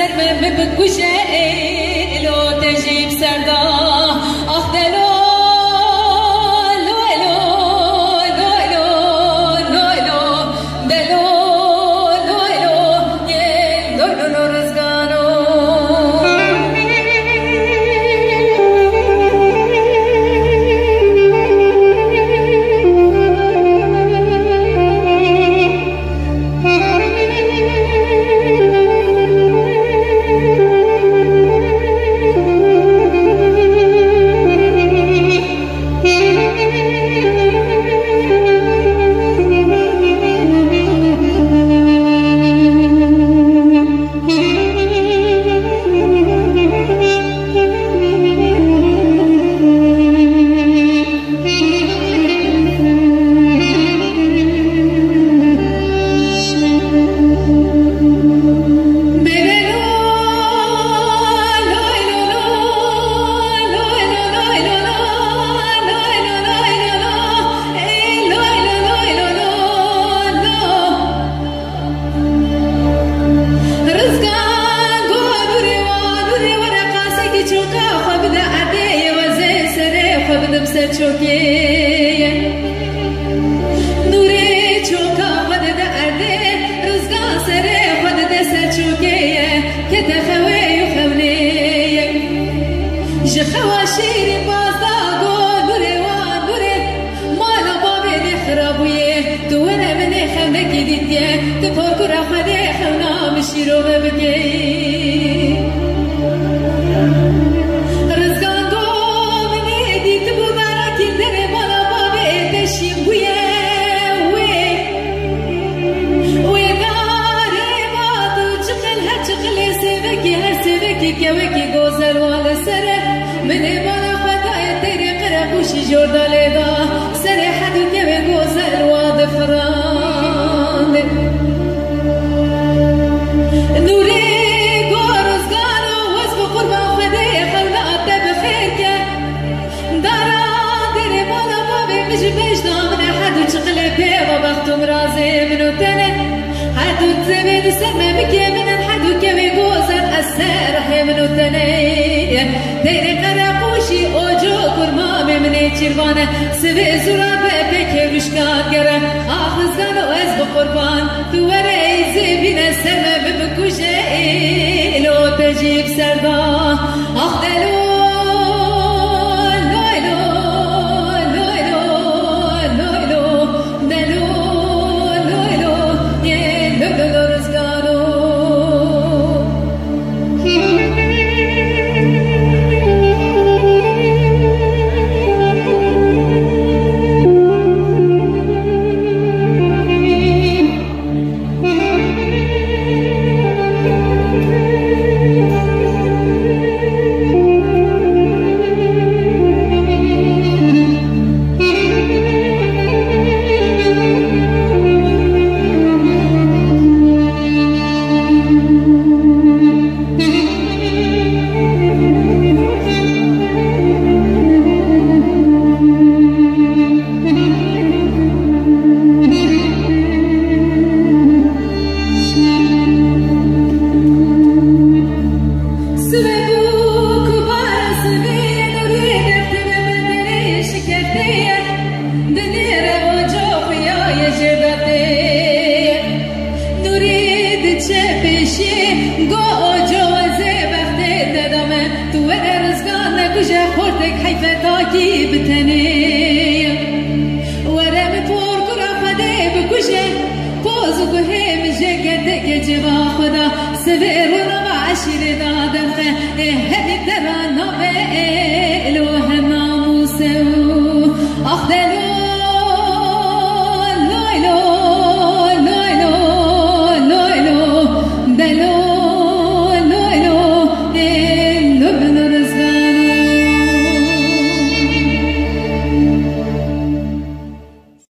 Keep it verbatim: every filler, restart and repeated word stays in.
سر من بکشه لو تجیب سردا آخ دلو لو لو لو لو لو لو دلو لو لو یه لو لو لو رزگانو چوکیه نوری چوکا خود ده ارده رزگان سره خود ده سر چوکیه که تخوی و خونیه جخوا شیری بازدا گو نوری وان نوری مالا بابی ده خرابویه تو ونه منی خونکی دیدیه تو پاکورا خده خونا مشیرو ببگیه كوكي غزل ولا سره من بلا خداي تيري قرقوشي جوردالي دا سره حدو كوي غزل وادفران نوري غورز غانو وزب قربان خداي خلنا أبدا بخيرك دارا تيري بلا بابي مش بيجنا من حدو تشغل بيضا بختم رازي منو تنه حدو تزمين سمى بكي من حدو كوي غزل السر منو تنه تیرے قرقوشی اوجو کرمام منی چیروانه سوی زورا بپک رشکان گره آخزگان و از بقربان تو وره ایزی بینه سرم بکوشه ایلو تجیب سردا آخ دلو جوا خدا سبير ونما عشير دادن